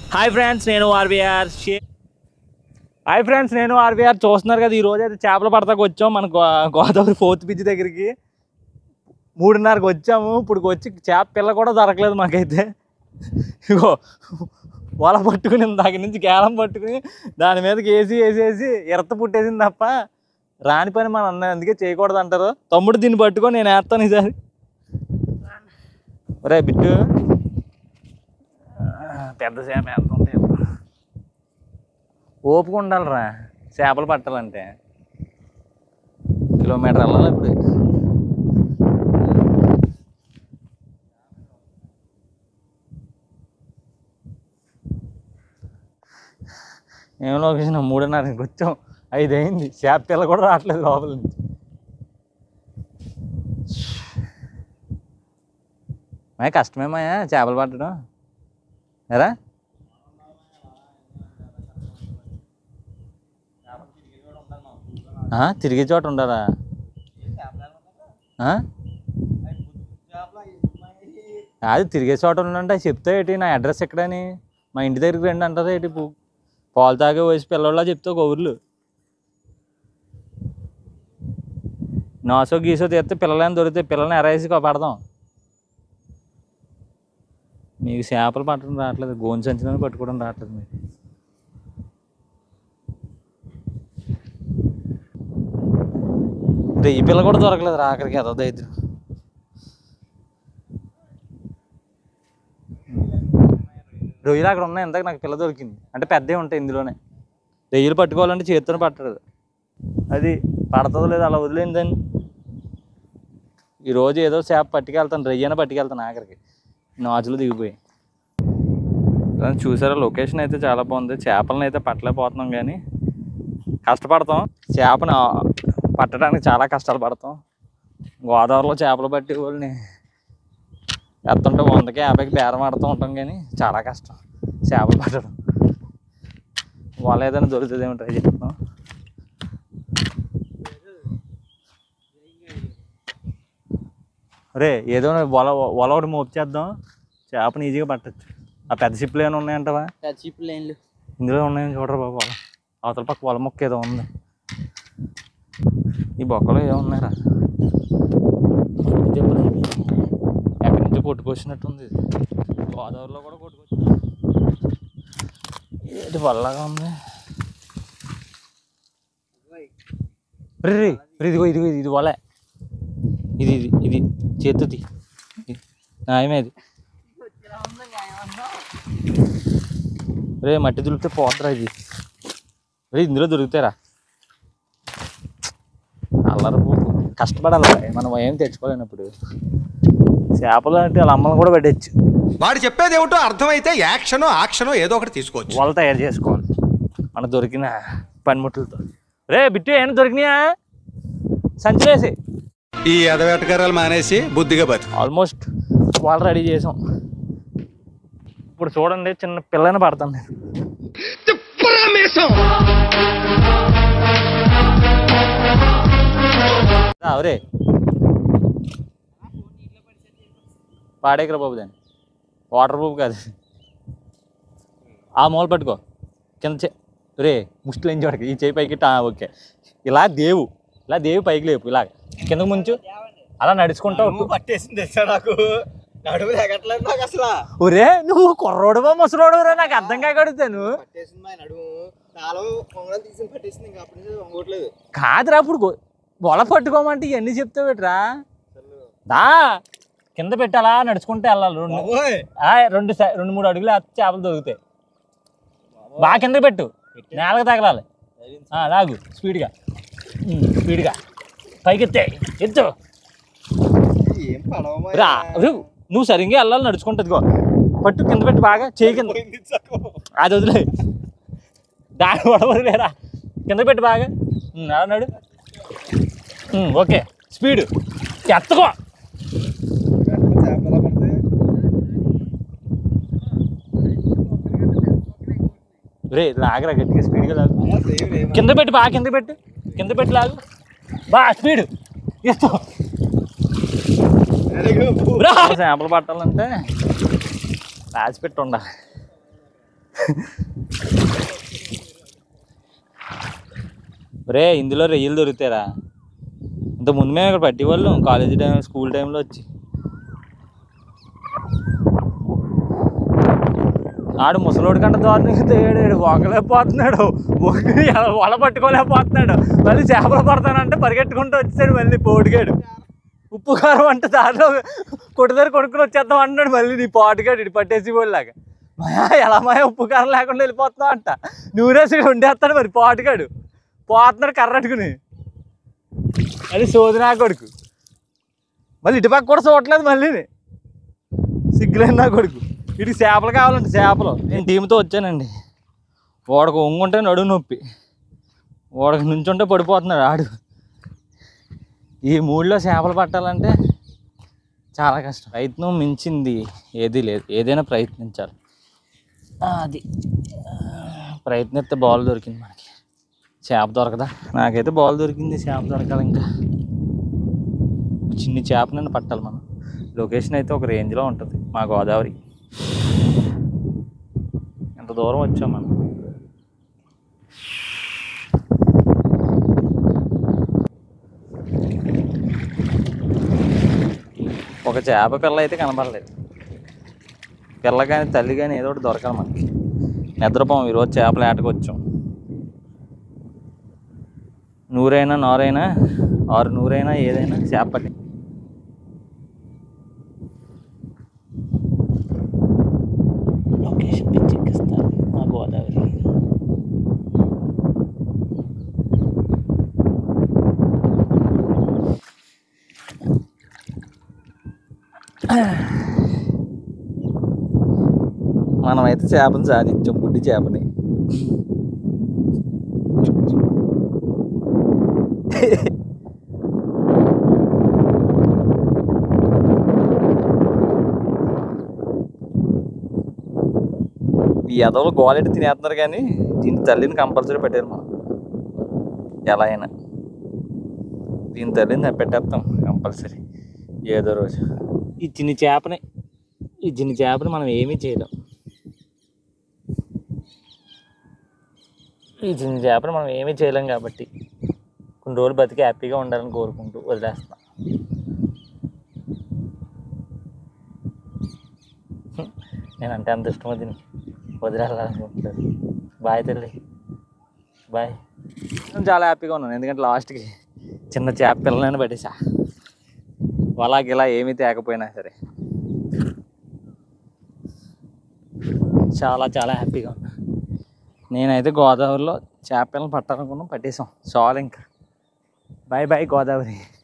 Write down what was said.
Hi friends, నేను RVR. చూస్తున్నారు కదా, ఈరోజు అయితే చేపలు పడతాకు వచ్చాం. మన గోదావరి 4th బ్రిడ్జ్ దగ్గరికి 3:30కి వచ్చాము. ఇప్పుడు వచ్చి చేప పిల్ల కూడా దొరకలేదు మాకైతే. ఇగో వల పట్టుకుని దగ్గర నుంచి గేలం పట్టుకుని దాని మీదకి వేసి ఎరత పుట్టేసింది తప్ప రాని పని మన అన్న అందుకే చేయకూడదు అంటారు. తమ్ముడు దీన్ని పట్టుకొని నేను వేస్తాను ఈసారి. ఒరే బిట్టు, పెద్ద చేప వేస్తుంది. ఓపిక ఉండాలిరా చేపలు పట్టాలంటే. కిలోమీటర్ వెళ్ళాలి ఇప్పుడు. ఏం లొకేషన్ 3:30కి వచ్చాం, 5 అయింది. చేప పిల్ల కూడా రావట్లేదు లోపల నుంచి. మాయ కష్టమేమాయా చేపలు పట్టడం ఎరా. తిరిగే చోట ఉండాలా? అది తిరిగే చోట ఉండంటే చెప్తా ఏంటి నా అడ్రస్ ఎక్కడని. మా ఇంటి దగ్గరికి రండి అంటారా ఏంటి? పాలు తాగే వయసు పిల్లలా చెప్తావు కబుర్లు. నాసో గీసో తీస్తే పిల్లలని దొరికితే పిల్లల్ని ఎరేసి పడదాం. మీకు చేపలు పట్టడం రావట్లేదు, గోను సంచిని పట్టుకోవడం రావట్లేదు మీకు. ఈ పిల్ల కూడా దొరకలేదు రా అక్కడికి. అదో దైత్యం. రొయ్యలు అక్కడ ఉన్నాయి. ఇంతకు నాకు పిల్ల దొరికింది అంటే పెద్దవి ఉంటాయి ఇందులోనే. రొయ్యలు పట్టుకోవాలంటే చేతితో పట్టలేదు. అది పడుతుందో లేదో అలా వదిలేందని ఈరోజు ఏదో చేప పట్టుకెళ్తాను, రొయ్యన పట్టుకెళ్తాను ఆఖరికి. నాచులు దిగిపోయి. చూసారా, లొకేషన్ అయితే చాలా బాగుంది. చేపలను అయితే పట్టలేకపోతున్నాం కానీ కష్టపడతాం. చేపను పట్టడానికి చాలా కష్టాలు పడతాం. గోదావరిలో చేపలు పట్టే వాళ్ళని ఎత్తుంటే 100కి 50కి బేరం ఆడుతూ ఉంటాం కానీ చాలా కష్టం చేపలు పట్టడం. వల ఏదైనా దొరుకుతుందేమో ట్రై చేస్తాం. అరే ఏదో వల ఒకటి మోపు చేద్దాం, చేపను ఈజీగా పట్టచ్చు. ఆ పెద్ద షిప్లు ఏమైనా ఉన్నాయంటవా? పెద్ద షిప్లు ఏం లేవు ఇందులో ఉన్నాయని చూడరు బాబు. వల అవతల పక్క వల మొక్క ఏదో ఉంది. ఈ బొక్కలో ఏమున్నారా? ఎక్కడి నుంచి కొట్టుకొచ్చినట్టుంది. గోదావరిలో కూడా కొట్టుకొచ్చి ఏంటి వల్లగా ఉంది. ఇదిగో ఇది వలే. ఇది ఇది ఇది చేతుది న్యాయమేది. రే మట్టి దులిపితే పోతరా ఇది. రే ఇందులో దొరుకుతారా? అల్లరి కష్టపడాలి మనం, ఏం తెచ్చుకోలేనప్పుడు. చేపలు అంటే వాళ్ళ అమ్మని కూడా పెట్టచ్చు. వాడు చెప్పేది ఏమిటో అర్థమైతే యాక్షనో ఏదో ఒకటి తీసుకోవచ్చు. వల తయారు చేసుకోవాలి మనకు దొరికిన పనిముట్లతో. రే బిట్టు ఏమైనా దొరికినాయా? సంచిలేసి ఈ ఎదవేటగారాలు మానేసి బుద్ధిగా బతు. ఆల్మోస్ట్ వాళ్ళు రెడీ చేసాం. ఇప్పుడు చూడండి, చిన్న పిల్లని పడతాను నేను. అవరే పాడేకరా బాబు, దాన్ని వాటర్ ప్రూఫ్ కాదు. ఆ మూల పట్టుకో కింద. రే ముష్టిలు ఏం చూడక, ఈ చేయి పైకి ఓకే. ఇలా దేవు పైకి లేపు, ఇలా కిందకు ముంచు. అలా నడుచుకుంటావు. పట్టేసింది నాకు నడుము ఎగట్లేదు నాకు అసలు. ఒరే నువ్వు కుర్రోడువా ముసలోడురా? నాకు అర్థం కాకడుతాను. పట్టేసింది మా నడుము, నాలో కొంగలు తీసి పట్టేసింది. ఇంకా అప్పటి నుంచి వంగట్లేదు. కాదురా, ఇప్పుడు వల పట్టుకోమంటే ఇవన్నీ చెప్తావు పెట్టరా? దా కింద పెట్టాలా, నడుచుకుంటే వెళ్ళాలి. 2-3 అడుగులు చేపలు దొరుకుతాయి. బాగా కింద పెట్టు, నేలకు తగలాలి. లాగు స్పీడ్గా పైకి ఎత్తు. రా నువ్వు సరిగ్గా వెళ్ళాలి, నడుచుకుంటుంది. పట్టు కింద పెట్టి బాగా చేయి కింద. అది వదిలే, దాని వడవలేరా. కింద పెట్టి బాగా నడు. ఓకే స్పీడ్ ఎత్తుకో. రే లాగరా గట్టిగా, స్పీడ్గా లాగు. కింద పెట్టి బాగా కింద పెట్టి లాగు బాగా స్పీడ్ ఎత్తు. చేపలు పట్టాలంటే రాసి పెట్టి ఉండాలి. రే ఇందులో రొయ్యలు దొరుకుతారా? ఇంత ముందు మేము ఇక్కడ పట్టేవాళ్ళం కాలేజీ టైం స్కూల్ టైంలో వచ్చి. ఆడు ముసలోడి కంటే దారుణంగా తేడాడు, వంగలేకపోతున్నాడు, వల పట్టుకోలేకపోతున్నాడు. మళ్ళీ చేపలు పడతానంటే పరిగెట్టుకుంటూ వచ్చాడు మళ్ళీ పోటుగాడు. ఉప్పు కారం అంటే దారిలో కొట్టుదారి కొనుక్కుని వచ్చేద్దాం అంటున్నాడు మళ్ళీ నీ పాటుగాడు ఇటు పట్టేసి వాళ్ళలాగా. మాయా ఎలా మాయా ఉప్పు కారం లేకుండా వెళ్ళిపోతున్నావు అంట. నూరేసి వండేస్తాడు మరి పాటుగాడు, పోతున్నాడు కర్రట్టుకుని. అది సోదినా కొడుకు. మళ్ళీ ఇటుపక్క కూడా చూడట్లేదు మళ్ళీ, సిగ్గులేని నా కొడుకు. వీటికి చేపలు కావాలంటే చేపలు. నేను టీంతో వచ్చానండి. ఓడకు ఒంగుంటే నడుము నొప్పి, ఓడకు నుంచుంటే పడిపోతున్నాడు ఆడు. ఈ మూడులో చేపలు పట్టాలంటే చాలా కష్టం. ప్రయత్నం మించింది ఏదీ లేదు, ఏదైనా ప్రయత్నించాలి. అది ప్రయత్నిస్తే బాల్ దొరికింది మనకి, చేప దొరకదా? నాకైతే బాల్ దొరికింది, చేప దొరకాలి. ఇంకా చిన్ని చేపనైనా పట్టాలి మనం. లొకేషన్ అయితే ఒక రేంజ్లో ఉంటుంది మా గోదావరి. ఎంత దూరం వచ్చాం మనం. ఒక చేప పిల్ల అయితే కనబడలేదు. పిల్ల కానీ తల్లి కానీ ఏదో ఒకటి దొరకాలి మనకి. నిద్రపోం ఈరోజు చేపలు ఏటకు వచ్చాం. నూరైనా నారైనా 600 ఏదైనా చేప పట్టి. లొకేషన్ పిచ్చెక్కిస్తారు మా గోదావరి. మనమైతే చేపను సాధించాం, బుడ్డి చేపని. ఈ ఎదవలు గోలెట్టి తినేస్తున్నారు కానీ దీని తల్లిని కంపల్సరీ పెట్టారు మనం. ఎలా అయినా దీని తల్లిని పెట్టేస్తాం కంపల్సరీ ఏదో రోజు. ఈ చిన్ని చేపని మనం ఏమీ చేయలేం. ఈ చిన్న చేపని మనం ఏమీ చేయలేం కాబట్టి కొన్ని రోజులు బతికి హ్యాపీగా ఉండాలని కోరుకుంటూ వదిలేస్తాం. నేనంటే అంత ఇష్టమో దీనికి, వదిలేయాలనుకుంటున్నాను. బాయ్ తల్లి, బాయ్. నేను చాలా హ్యాపీగా ఉన్నాను ఎందుకంటే లాస్ట్కి చిన్న చేప పిల్లలైనా పట్టేసా. వాళ్ళకి ఇలా ఏమీ తేకపోయినా సరే చాలా చాలా హ్యాపీగా ఉన్నా. నేనైతే గోదావరిలో చేప పిల్లలు పట్టాలనుకున్నాం, పట్టేసాం. చాలు ఇంకా. Bye bye Godavari.